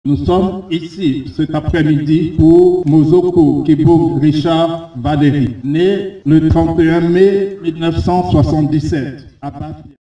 Nous sommes ici cet après-midi pour Mozoko Keboum Richard Valéry, né le 31 mai 1977 à Bafia.